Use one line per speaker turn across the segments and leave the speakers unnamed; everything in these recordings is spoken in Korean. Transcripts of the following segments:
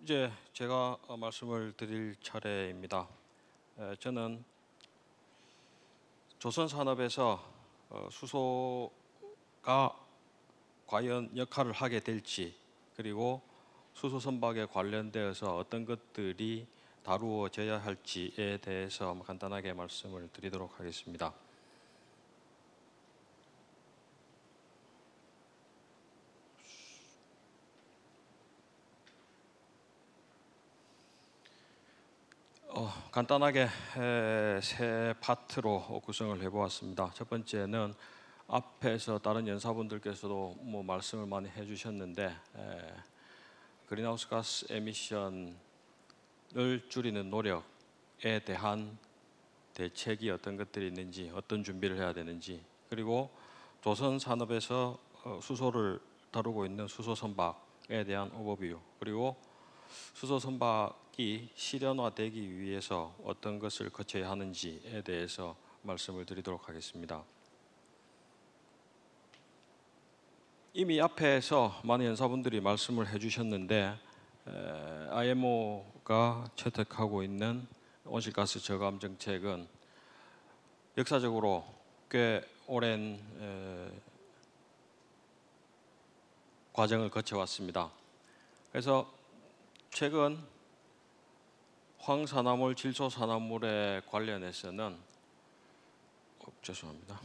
이제 제가 말씀을 드릴 차례입니다. 저는 조선산업에서 수소가 과연 역할을 하게 될지, 그리고 수소 선박에 관련되어서 어떤 것들이 다루어져야 할지에 대해서 간단하게 말씀을 드리도록 하겠습니다. 간단하게 세 파트로 구성을 해보았습니다. 첫 번째는 앞에서 다른 연사분들께서도 말씀을 많이 해주셨는데, 그린하우스 가스 에미션을 줄이는 노력에 대한 대책이 어떤 것들이 있는지, 어떤 준비를 해야 되는지, 그리고 조선 산업에서 수소를 다루고 있는 수소 선박에 대한 오버뷰, 그리고 수소 선박이 실현화되기 위해서 어떤 것을 거쳐야 하는지에 대해서 말씀을 드리도록 하겠습니다. 이미 앞에서 많은 연사분들이 말씀을 해주셨는데, IMO가 채택하고 있는 온실가스 저감 정책은 역사적으로 꽤 오랜 과정을 거쳐왔습니다. 그래서 최근 황산화물, 질소산화물에 관련해서는 죄송합니다.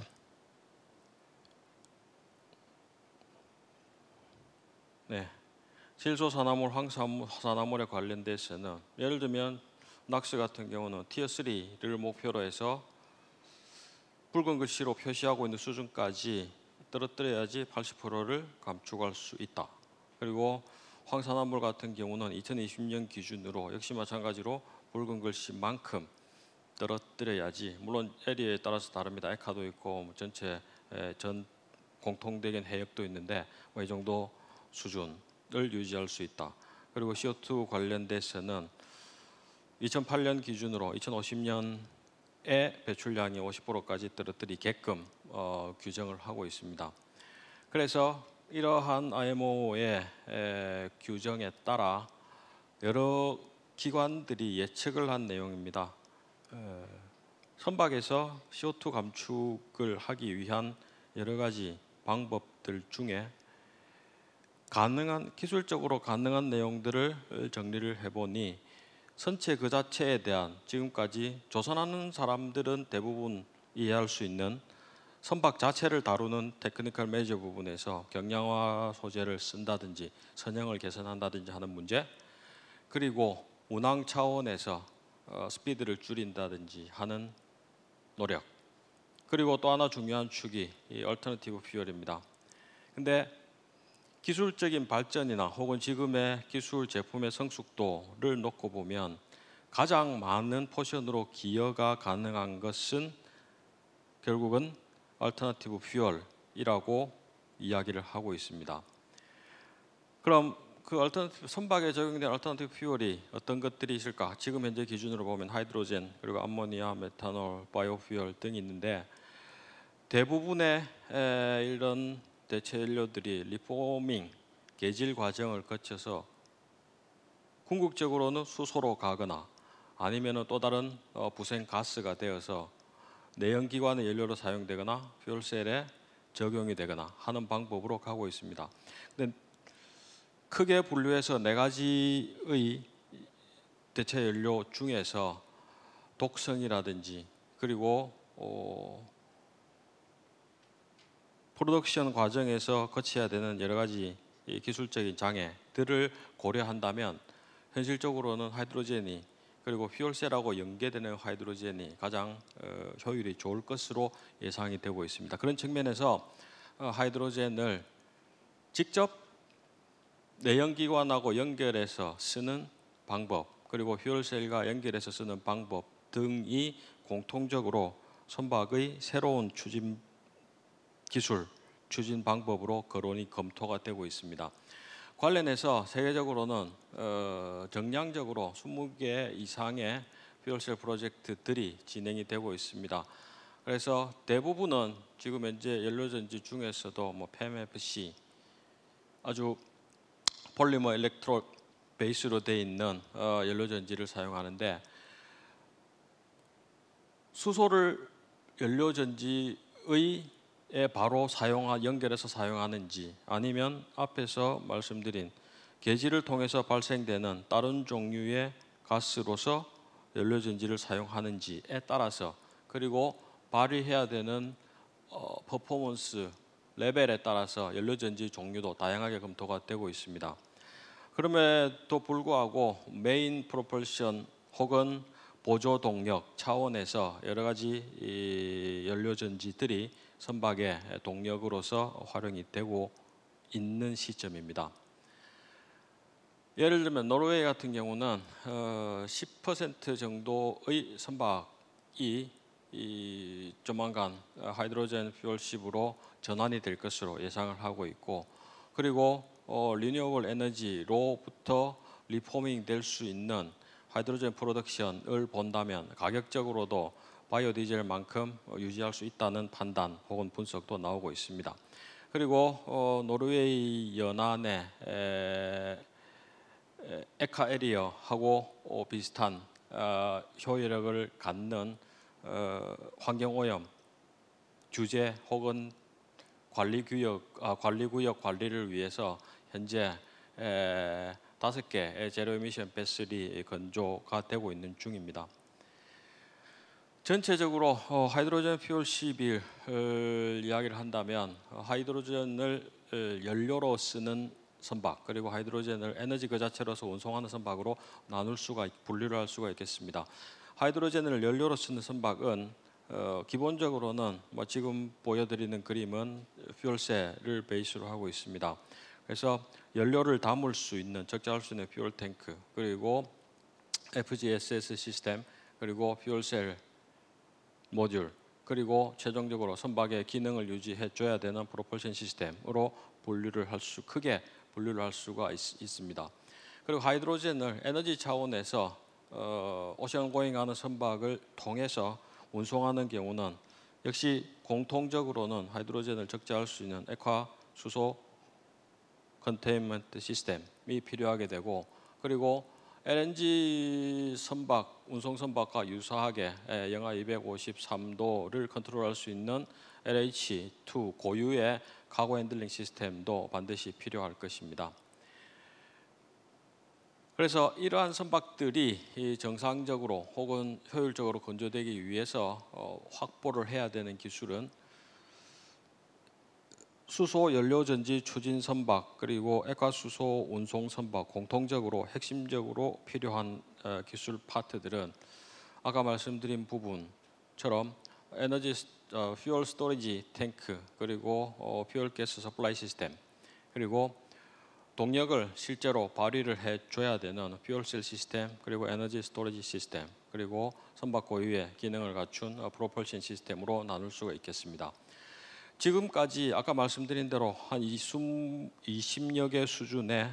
질소산화물, 황산화물에 관련돼서는 예를 들면 낙스 같은 경우는 티어 3를 목표로 해서 붉은 글씨로 표시하고 있는 수준까지 떨어뜨려야지 80%를 감축할 수 있다. 그리고 황산화물 같은 경우는 2020년 기준으로 역시 마찬가지로 붉은 글씨만큼 떨어뜨려야지, 물론 에리아에 따라서 다릅니다. 에카도 있고 전체 전 공통적인 해역도 있는데 이 정도 수준을 유지할 수 있다. 그리고 CO2 관련돼서는 2008년 기준으로 2050년에 배출량이 50%까지 떨어뜨리게끔 규정을 하고 있습니다. 그래서 이러한 IMO의 규정에 따라 여러 기관들이 예측을 한 내용입니다. 선박에서 CO2 감축을 하기 위한 여러 가지 방법들 중에 기술적으로 가능한 내용들을 정리를 해보니, 선체 그 자체에 대한 지금까지 조선하는 사람들은 대부분 이해할 수 있는 선박 자체를 다루는 테크니컬 메저 부분에서 경량화 소재를 쓴다든지 선형을 개선한다든지 하는 문제, 그리고 운항 차원에서 스피드를 줄인다든지 하는 노력, 그리고 또 하나 중요한 축이 이 얼터너티브 퓨얼입니다. 근데 기술적인 발전이나 혹은 지금의 기술 제품의 성숙도를 놓고 보면 가장 많은 포션으로 기여가 가능한 것은 결국은 얼터너티브 퓨얼이라고 이야기를 하고 있습니다. 그럼 그 선박에 적용된 얼터너티브 퓨얼이 어떤 것들이 있을까? 지금 현재 기준으로 보면 하이드로젠, 그리고 암모니아, 메탄올, 바이오퓨얼 등이 있는데, 대부분의 이런 대체 연료들이 리포밍, 개질 과정을 거쳐서 궁극적으로는 수소로 가거나 아니면 또 다른 부생 가스가 되어서 내연기관의 연료로 사용되거나 퓨얼셀에 적용이 되거나 하는 방법으로 가고 있습니다. 근데 크게 분류해서 네 가지의 대체 연료 중에서 독성이라든지, 그리고 프로덕션 과정에서 거쳐야 되는 여러 가지 기술적인 장애들을 고려한다면 현실적으로는 하이드로젠이, 그리고 퓨얼셀하고 연계되는 하이드로젠이 가장 효율이 좋을 것으로 예상이 되고 있습니다. 그런 측면에서 하이드로젠을 직접 내연기관하고 연결해서 쓰는 방법, 그리고 퓨얼셀과 연결해서 쓰는 방법 등이 공통적으로 선박의 새로운 추진 방법으로 거론이 검토가 되고 있습니다. 관련해서 세계적으로는 정량적으로 20개 이상의 퓨얼셀 프로젝트들이 진행이 되고 있습니다. 그래서 대부분은 지금 현재 연료전지 중에서도 PEMFC, 아주 폴리머 베이스로 되어 있는 연료전지를 사용하는데, 수소를 연료전지의 바로 연결해서 사용하는지, 아니면 앞에서 말씀드린 계지를 통해서 발생되는 다른 종류의 가스로서 연료전지를 사용하는지에 따라서, 그리고 발휘해야 되는 퍼포먼스 레벨에 따라서 연료전지 종류도 다양하게 검토가 되고 있습니다. 그럼에도 불구하고 메인 프로펄션 혹은 보조 동력 차원에서 여러 가지 연료전지들이 선박의 동력으로서 활용이 되고 있는 시점입니다. 예를 들면 노르웨이 같은 경우는 10% 정도의 선박이 조만간 하이드로젠 퓨얼십으로 전환이 될 것으로 예상을 하고 있고, 그리고 리뉴어블 에너지로부터 리포밍 될 수 있는 하이드로젠 프로덕션을 본다면 가격적으로도 바이오 디젤만큼 유지할 수 있다는 판단 혹은 분석도 나오고 있습니다. 그리고 노르웨이 연안에 에카 에리어하고 비슷한 효율력을 갖는 환경오염 규제 혹은 관리구역 관리를 위해서 현재 5개 제로 에미션 베슬이 건조가 되고 있는 중입니다. 전체적으로 하이드로젠 퓨얼십을 이야기를 한다면 하이드로젠을 연료로 쓰는 선박, 그리고 하이드로젠을 에너지 그 자체로서 운송하는 선박으로 분류를 할 수가 있겠습니다. 하이드로젠을 연료로 쓰는 선박은 기본적으로는 지금 보여드리는 그림은 퓨얼셀을 베이스로 하고 있습니다. 그래서 연료를 담을 수 있는, 적재할 수 있는 퓨얼 탱크, 그리고 FGSS 시스템, 그리고 퓨얼셀 모듈, 그리고 최종적으로 선박의 기능을 유지해 줘야 되는 프로펄션 시스템으로 크게 분류를 할 수가 있습니다. 그리고 하이드로젠을 에너지 차원에서 오션고잉하는 선박을 통해서 운송하는 경우는 역시 공통적으로는 하이드로젠을 적재할 수 있는 액화 수소 컨테인먼트 시스템이 필요하게 되고, 그리고 LNG 선박, 운송 선박과 유사하게 영하 253도를 컨트롤할 수 있는 LH2 고유의 카고 핸들링 시스템도 반드시 필요할 것입니다. 그래서 이러한 선박들이 정상적으로 혹은 효율적으로 건조되기 위해서 확보를 해야 되는 기술은 수소 연료전지 추진 선박, 그리고 액화수소 운송 선박, 공통적으로 핵심적으로 필요한 기술 파트들은 아까 말씀드린 부분처럼 퓨얼 스토리지 탱크, 그리고 퓨얼 가스 서플라이 시스템, 그리고 동력을 실제로 발휘를 해줘야 되는 퓨얼셀 시스템, 그리고 에너지 스토리지 시스템, 그리고 선박 고유의 기능을 갖춘 프로펄션 시스템으로 나눌 수가 있겠습니다. 지금까지 아까 말씀드린 대로 한 20여 개 수준의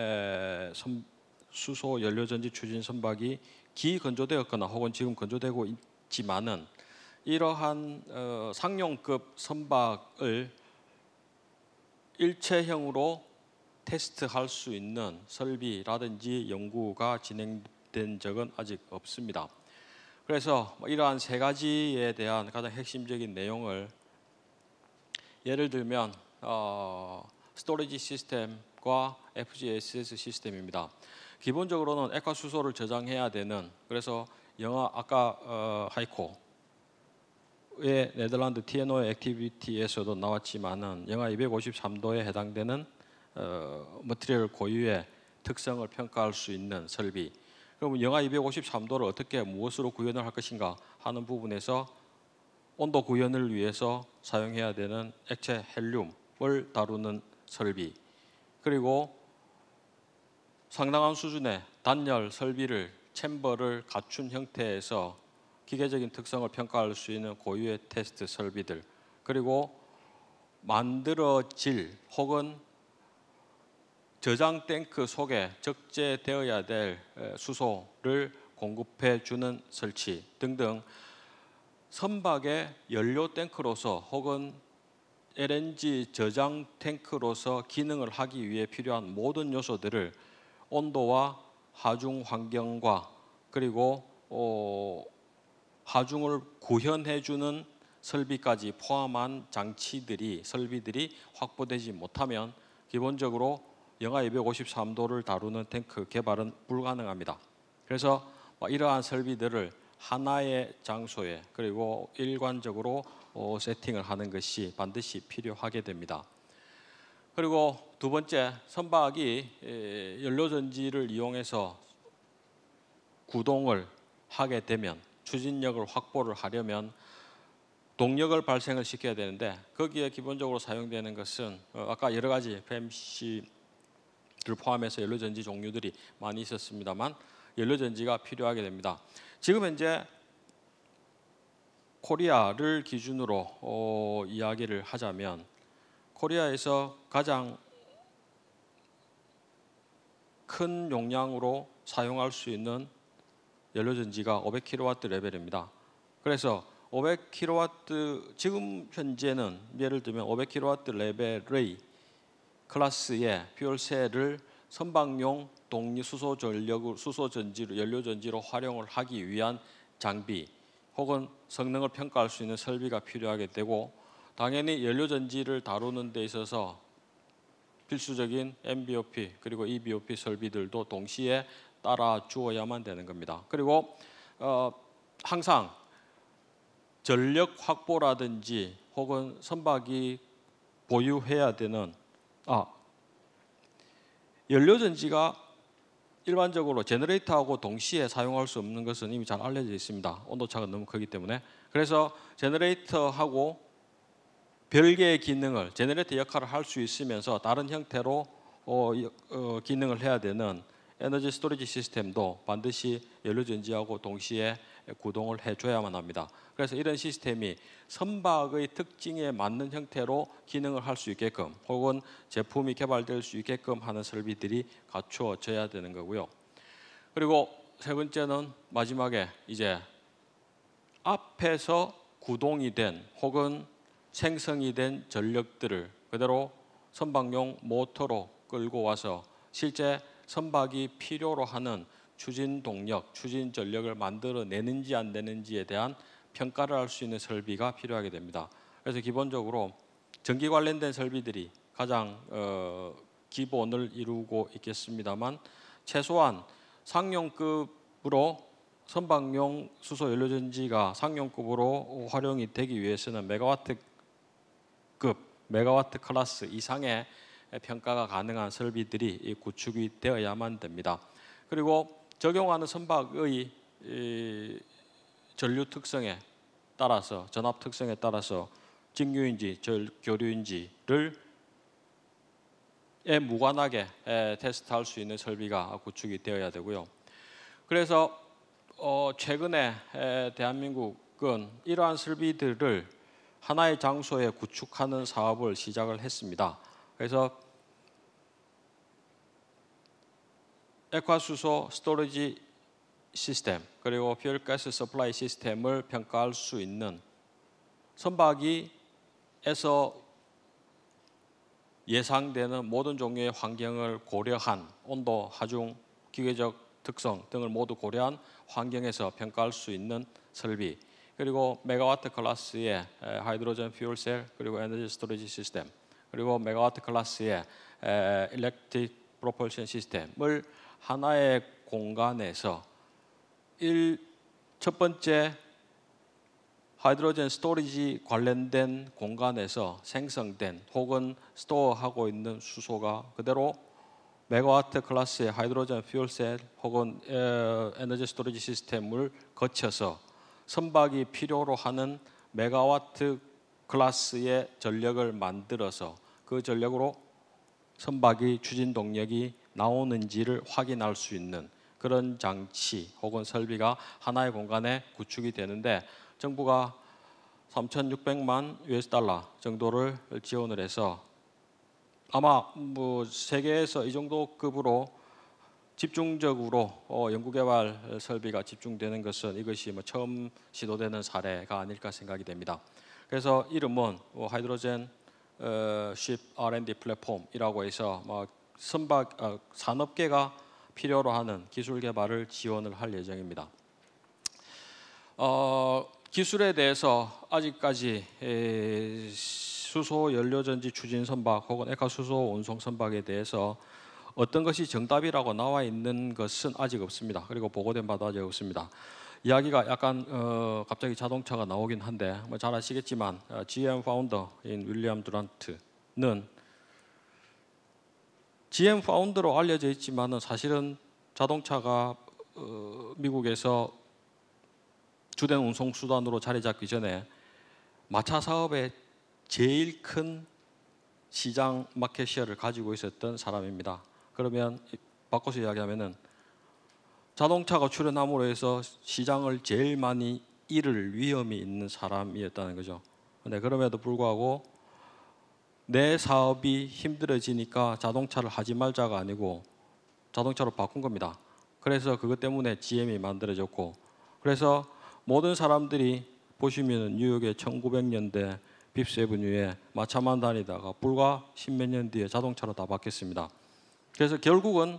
수소 연료전지 추진 선박이 기건조되었거나 혹은 지금 건조되고 있지만은, 이러한 상용급 선박을 일체형으로 테스트할 수 있는 설비라든지 연구가 진행된 적은 아직 없습니다. 그래서 이러한 세 가지에 대한 가장 핵심적인 내용을 예를 들면 스토리지 시스템과 FGSS 시스템입니다. 기본적으로는 액화수소를 저장해야 되는, 그래서 아까 하이코의 네덜란드 TNO의 액티비티에서도 나왔지만은 영하 253도에 해당되는 머티리얼 고유의 특성을 평가할 수 있는 설비. 그러면 영하 253도를 어떻게 무엇으로 구현을 할 것인가 하는 부분에서 온도 구현을 위해서 사용해야 되는 액체 헬륨을 다루는 설비, 그리고 상당한 수준의 단열 설비를 챔버를 갖춘 형태에서 기계적인 특성을 평가할 수 있는 고유의 테스트 설비들, 그리고 만들어질 혹은 저장 탱크 속에 적재되어야 될 수소를 공급해 주는 설치 등등, 선박의 연료 탱크로서 혹은 LNG 저장 탱크로서 기능을 하기 위해 필요한 모든 요소들을 온도와 하중 환경과 그리고 하중을 구현해주는 설비까지 포함한 설비들이 확보되지 못하면 기본적으로 영하 253도를 다루는 탱크 개발은 불가능합니다. 그래서 이러한 설비들을 하나의 장소에 그리고 일관적으로 세팅을 하는 것이 반드시 필요하게 됩니다. 그리고 두 번째, 선박이 연료전지를 이용해서 구동을 하게 되면 추진력을 확보를 하려면 동력을 발생을 시켜야 되는데 거기에 기본적으로 사용되는 것은 아까 여러 가지 FMC를 포함해서 연료전지 종류들이 많이 있었습니다만 연료전지가 필요하게 됩니다. 지금 현재 코리아를 기준으로 이야기를 하자면 코리아에서 가장 큰 용량으로 사용할 수 있는 연료전지가 500kW 레벨입니다. 그래서 500kW 지금 현재는 예를 들면 500kW 레벨의 클래스의 퓨얼셀을 선박용 수소 전지로 연료전지로 활용을 하기 위한 장비 혹은 성능을 평가할 수 있는 설비가 필요하게 되고 당연히 연료전지를 다루는 데 있어서 필수적인 MBOP 그리고 EBOP 설비들도 동시에 따라 주어야만 되는 겁니다. 그리고 항상 전력 확보라든지 혹은 선박이 보유해야 되는 연료전지가 일반적으로 제너레이터하고 동시에 사용할 수 없는 것은 이미 잘 알려져 있습니다. 온도차가 너무 크기 때문에. 그래서 제너레이터하고 별개의 기능을 제너레이터 역할을 할 수 있으면서 다른 형태로 기능을 해야 되는 에너지 스토리지 시스템도 반드시 연료전지하고 동시에 구동을 해줘야만 합니다. 그래서 이런 시스템이 선박의 특징에 맞는 형태로 기능을 할 수 있게끔 혹은 제품이 개발될 수 있게끔 하는 설비들이 갖추어져야 되는 거고요. 그리고 세 번째는 마지막에 이제 앞에서 구동이 된 혹은 생성이 된 전력들을 그대로 선박용 모터로 끌고 와서 실제 선박이 필요로 하는 추진 동력, 추진 전력을 만들어내는지 안 되는지에 대한 평가를 할 수 있는 설비가 필요하게 됩니다. 그래서 기본적으로 전기 관련된 설비들이 가장 기본을 이루고 있겠습니다만 최소한 상용급으로 선박용 수소 연료전지가 상용급으로 활용이 되기 위해서는 메가와트 클래스 이상의 평가가 가능한 설비들이 구축이 되어야만 됩니다. 그리고 적용하는 선박의 전류 특성에 따라서 전압 특성에 따라서 직류인지 교류인지를 무관하게 테스트할 수 있는 설비가 구축이 되어야 되고요. 그래서 최근에 대한민국은 이러한 설비들을 하나의 장소에 구축하는 사업을 시작을 했습니다. 그래서 액화수소 스토리지 시스템 그리고 퓨얼가스 서플라이 시스템을 평가할 수 있는 선박이에서 예상되는 모든 종류의 환경을 고려한 온도, 하중, 기계적 특성 등을 모두 고려한 환경에서 평가할 수 있는 설비 그리고 메가와트 클래스의 하이드로젠 퓨얼셀 그리고 에너지 스토리지 시스템 그리고 메가와트 클래스의 일렉트릭 프로펄션 시스템을 하나의 공간에서 첫 번째 하이드로젠 스토리지 관련된 공간에서 생성된 혹은 스토어하고 있는 수소가 그대로 메가와트 클래스의 하이드로젠 퓨얼셀 혹은 에너지 스토리지 시스템을 거쳐서 선박이 필요로 하는 메가와트 클래스의 전력을 만들어서 그 전력으로 선박의 추진 동력이 나오는지를 확인할 수 있는 그런 장치 혹은 설비가 하나의 공간에 구축이 되는데 정부가 3,600만 US 달러 정도를 지원을 해서 아마 세계에서 이 정도 급으로 집중적으로 연구개발 설비가 집중되는 것은 이것이 처음 시도되는 사례가 아닐까 생각이 됩니다. 그래서 이름은 하이드로젠 쉽 R&D 플랫폼이라고 해서 산업계가 필요로 하는 기술 개발을 지원을 할 예정입니다. 기술에 대해서 아직까지 수소 연료전지 추진 선박 혹은 액화 수소 운송 선박에 대해서 어떤 것이 정답이라고 나와 있는 것은 아직 없습니다. 그리고 보고된 바도 아직 없습니다. 이야기가 약간 갑자기 자동차가 나오긴 한데 뭐 잘 아시겠지만 GM 파운더인 윌리엄 두란트는 GM 파운더로 알려져 있지만은 사실은 자동차가 미국에서 주된 운송 수단으로 자리 잡기 전에 마차 사업의 제일 큰 시장 마켓 시어를 가지고 있었던 사람입니다. 그러면 바꿔서 이야기하면은 자동차가 출현함으로 해서 시장을 제일 많이 잃을 위험이 있는 사람이었다는 거죠. 근데 그럼에도 불구하고 내 사업이 힘들어지니까 자동차를 하지 말자가 아니고 자동차로 바꾼 겁니다. 그래서 그것 때문에 GM이 만들어졌고, 그래서 모든 사람들이 보시면 뉴욕의 1900년대 핍스 애버뉴에 마차만 다니다가 불과 십몇 년 뒤에 자동차로 다 바뀌었습니다. 그래서 결국은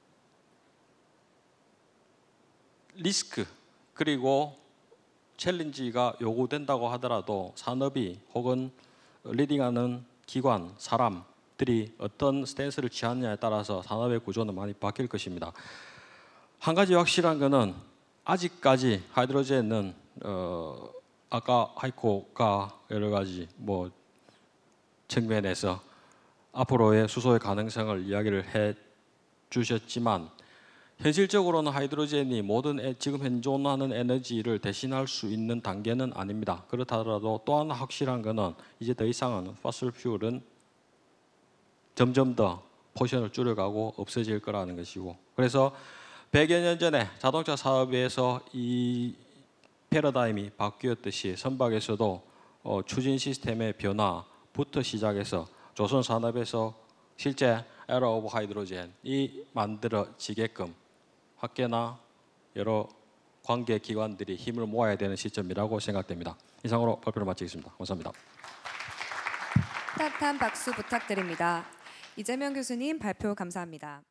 리스크 그리고 챌린지가 요구된다고 하더라도 산업이 혹은 리딩하는 기관, 사람들이 어떤 스탠스를 취하느냐에 따라서 산업의 구조는 많이 바뀔 것입니다. 한 가지 확실한 것은 아직까지 하이드로젠은 아까 하이코가 여러 가지 뭐 측면에서 앞으로의 수소의 가능성을 이야기를 해 주셨지만 현실적으로는 하이드로젠이 모든 지금 현존하는 에너지를 대신할 수 있는 단계는 아닙니다. 그렇다 하더라도 또 하나 확실한 것은 이제 더 이상은 포슬 퓨얼은 점점 더 포션을 줄여가고 없어질 거라는 것이고, 그래서 100여 년 전에 자동차 사업에서 이 패러다임이 바뀌었듯이 선박에서도 추진 시스템의 변화부터 시작해서 조선 산업에서 실제 에라 오브 하이드로젠이 만들어지게끔 학계나 여러 관계 기관들이 힘을 모아야 되는 시점이라고 생각됩니다. 이상으로 발표를 마치겠습니다. 감사합니다.
따뜻한 박수 부탁드립니다. 이재명 교수님 발표 감사합니다.